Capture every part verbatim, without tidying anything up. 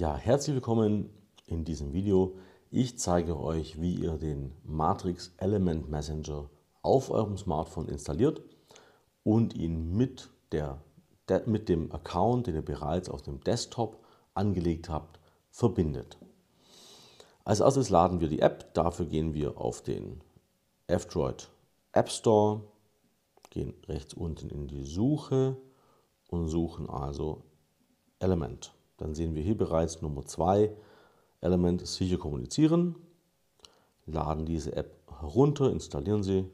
Ja, herzlich willkommen in diesem Video. Ich zeige euch, wie ihr den Matrix Element Messenger auf eurem Smartphone installiert und ihn mit, der, mit dem Account, den ihr bereits auf dem Desktop angelegt habt, verbindet. Als erstes laden wir die App. Dafür gehen wir auf den F-Droid App Store, gehen rechts unten in die Suche und suchen also Element. Dann sehen wir hier bereits Nummer zwei, Element sicher kommunizieren. Laden diese App herunter, installieren sie.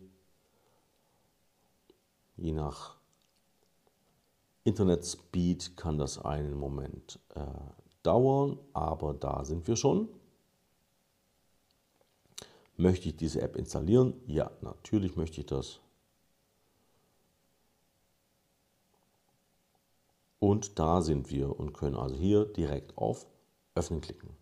Je nach Internetspeed kann das einen Moment äh, dauern, aber da sind wir schon. Möchte ich diese App installieren? Ja, natürlich möchte ich das. Und da sind wir und können also hier direkt auf Öffnen klicken.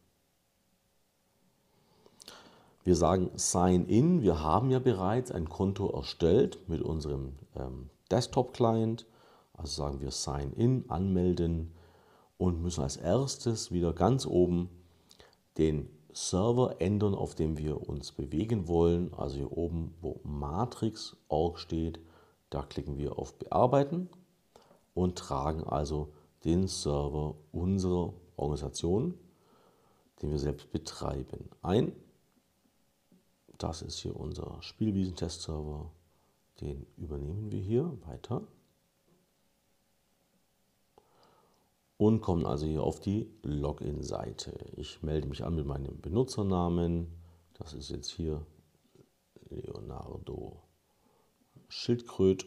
Wir sagen Sign in. Wir haben ja bereits ein Konto erstellt mit unserem ähm, Desktop-Client. Also sagen wir Sign in, anmelden und müssen als erstes wieder ganz oben den Server ändern, auf dem wir uns bewegen wollen. Also hier oben, wo Matrix Punkt org steht, da klicken wir auf Bearbeiten und tragen also den Server unserer Organisation, den wir selbst betreiben, ein. Das ist hier unser Spielwiesen-Testserver, den übernehmen wir hier weiter und kommen also hier auf die Login-Seite. Ich melde mich an mit meinem Benutzernamen, das ist jetzt hier Leonardo Schildkröt.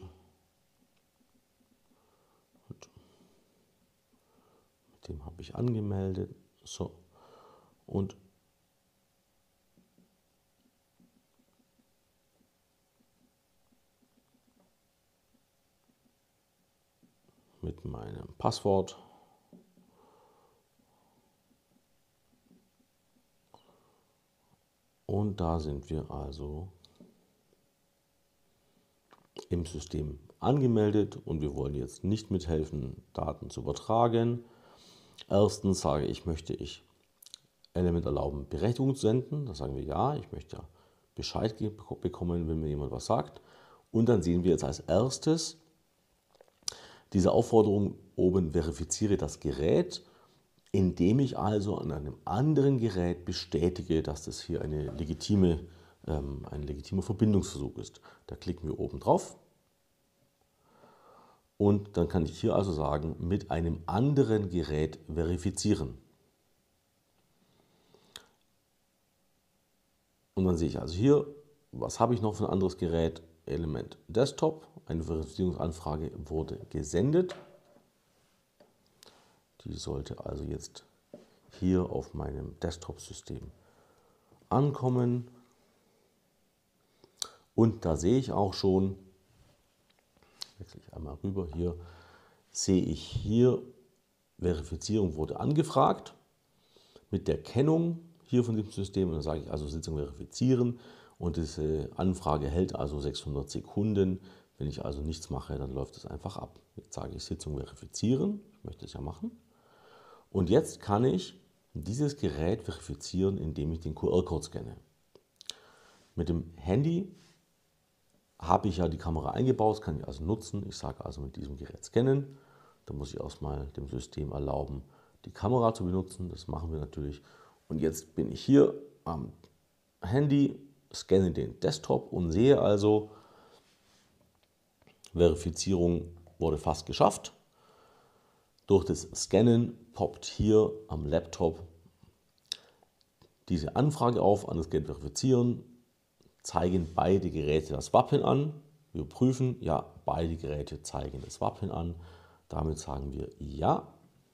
Dem habe ich angemeldet. So. Und mit meinem Passwort. Und da sind wir also im System angemeldet und wir wollen jetzt nicht mithelfen, Daten zu übertragen. Erstens sage ich, möchte ich Element erlauben, Berechtigung zu senden. Da sagen wir ja, ich möchte ja Bescheid bekommen, wenn mir jemand was sagt. Und dann sehen wir jetzt als erstes diese Aufforderung oben, verifiziere das Gerät, indem ich also an einem anderen Gerät bestätige, dass das hier eine legitime, ähm, ein legitimer Verbindungsversuch ist. Da klicken wir oben drauf. Und dann kann ich hier also sagen, mit einem anderen Gerät verifizieren. Und dann sehe ich also hier, was habe ich noch für ein anderes Gerät? Element Desktop. Eine Verifizierungsanfrage wurde gesendet. Die sollte also jetzt hier auf meinem Desktop-System ankommen. Und da sehe ich auch schon, wechsle ich einmal rüber, hier sehe ich hier, Verifizierung wurde angefragt mit der Kennung hier von diesem System. Und dann sage ich also Sitzung verifizieren und diese Anfrage hält also sechshundert Sekunden. Wenn ich also nichts mache, dann läuft es einfach ab. Jetzt sage ich Sitzung verifizieren, ich möchte es ja machen. Und jetzt kann ich dieses Gerät verifizieren, indem ich den Q R-Code scanne. Mit dem Handy habe ich ja die Kamera eingebaut, das kann ich also nutzen. Ich sage also mit diesem Gerät scannen. Da muss ich erstmal dem System erlauben, die Kamera zu benutzen. Das machen wir natürlich. Und jetzt bin ich hier am Handy, scanne den Desktop und sehe also, Verifizierung wurde fast geschafft. Durch das Scannen poppt hier am Laptop diese Anfrage auf, an das Gerät verifizieren. Zeigen beide Geräte das Wappen an. Wir prüfen, ja, beide Geräte zeigen das Wappen an. Damit sagen wir ja.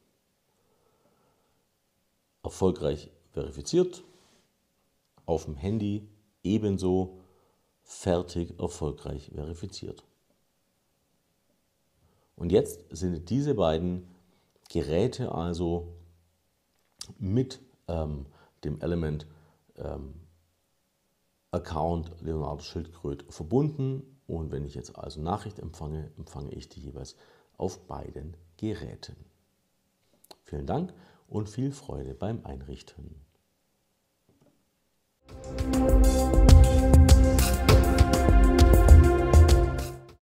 Erfolgreich verifiziert. Auf dem Handy ebenso fertig, erfolgreich verifiziert. Und jetzt sind diese beiden Geräte also mit ähm, dem Element ähm, Account Leonardo Schildkröt verbunden und wenn ich jetzt also Nachricht empfange, empfange ich die jeweils auf beiden Geräten. Vielen Dank und viel Freude beim Einrichten.